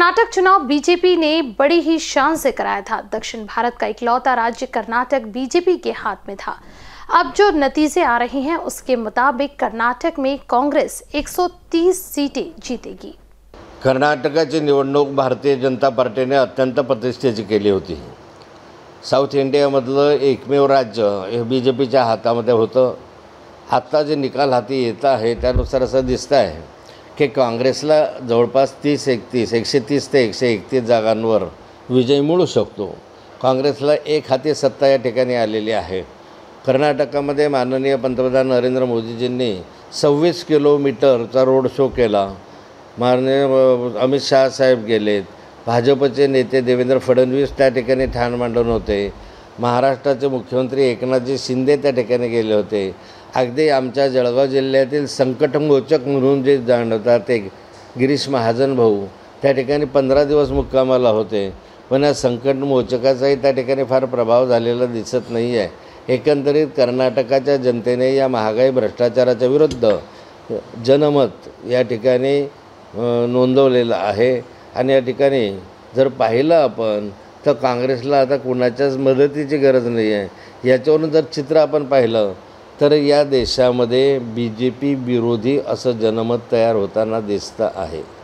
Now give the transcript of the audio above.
कर्नाटक चुनाव बीजेपी ने बड़ी ही शान से कराया था। दक्षिण भारत का इकलौता राज्य कर्नाटक बीजेपी के हाथ में था। अब जो नतीजे आ रहे हैं उसके मुताबिक कर्नाटक में कांग्रेस 130 सीटें जीतेगी। कर्नाटकाची निवडणूक भारतीय जनता पार्टीने अत्यंत प्रतिष्ठेची केली होती। साऊथ इंडियामधलं एकमेव राज्य हे बीजेपीच्या हातामध्ये होतं। आता जे निकाल हाती येत आहे त्यानुसार असं दिसतं आहे की काँग्रेसला जवळपास 130 ते 131 जागांवर विजय मिळू शकतो। काँग्रेसला एक हाती सत्ता या ठिकाणी आलेली आहे। कर्नाटकामध्ये माननीय पंतप्रधान नरेंद्र मोदीजींनी 26 किलोमीटरचा रोड शो केला। माननीय अमित शाह साहेब गेलेत। भाजपचे नेते देवेंद्र फडणवीस त्या ठिकाणी ठाण मांडून होते। महाराष्ट्राचे मुख्यमंत्री एकनाथजी शिंदे त्या ठिकाणी गेले होते। अगदी आमच्या जळगाव जिल्ह्यातील संकटमोचक म्हणून जे जाणतात ते गिरीश महाजन भाऊ त्या ठिकाणी 15 दिवस मुक्कामाला होते, पण या संकटमोचकाचाही त्या ठिकाणी फार प्रभाव झालेला दिसत नाही आहे। एकंदरीत कर्नाटकाच्या जनतेने या महागाई भ्रष्टाचाराच्या विरुद्ध जनमत या ठिकाणी नोंदवलेलं आहे आणि या ठिकाणी जर पाहिलं आपण तर काँग्रेसला आता कुणाच्याच मदतीची गरज नाही आहे। याच्यावरून जर चित्र आपण पाहिलं तर या देशामध्ये बीजेपी विरोधी असं जनमत तयार होताना दिसतं आहे।